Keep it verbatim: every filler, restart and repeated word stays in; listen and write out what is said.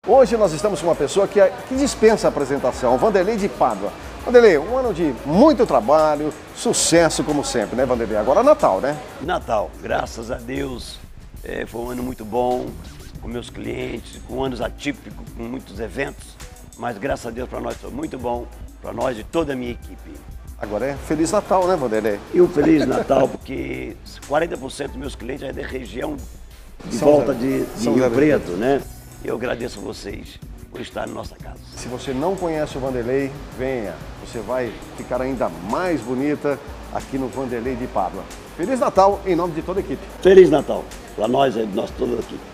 Hoje nós estamos com uma pessoa que, que dispensa a apresentação, Vanderlei de Pádua. Vanderlei, um ano de muito trabalho, sucesso como sempre, né, Vanderlei? Agora Natal, né? Natal, graças a Deus, é, foi um ano muito bom, com meus clientes, com anos atípicos, com muitos eventos, mas graças a Deus para nós foi muito bom, para nós e toda a minha equipe. Agora é Feliz Natal, né, Vanderlei? E um Feliz Natal, porque quarenta por cento dos meus clientes é da região de São volta Zé- de, de São Rio Zé- Preto, né? Eu agradeço a vocês por estar na nossa casa. Se você não conhece o Vanderlei, venha. Você vai ficar ainda mais bonita aqui no Vanderlei de Pádua. Feliz Natal em nome de toda a equipe. Feliz Natal, para nós e nós todos aqui.